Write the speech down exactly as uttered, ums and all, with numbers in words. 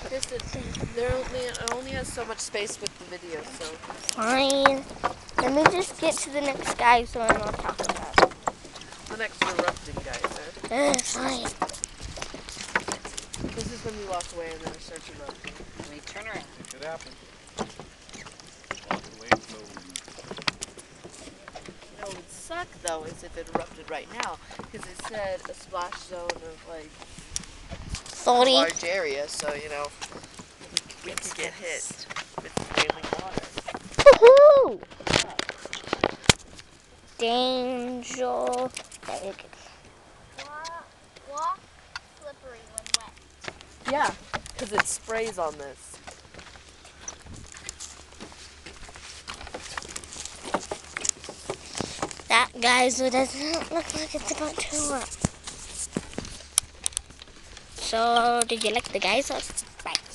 Kristen, there only, it only has so much space with the video, so. Fine. Let me just get to the next geyser and I'll talk about it. The next erupting geyser. Uh, fine. This is when we walk away and then it starts erupting. Let me turn around. It could happen. Walk away slowly. You know, it would suck though is if it erupted right now, because it said a splash zone of like Sorry. a large area, so you know we could get hit with boiling water. Woohoo! Danger. There you go. Walk, walk slippery when wet. Yeah, because it sprays on this. That geyser does not look like it's about to erupt. So, did you like the geysers? Bye.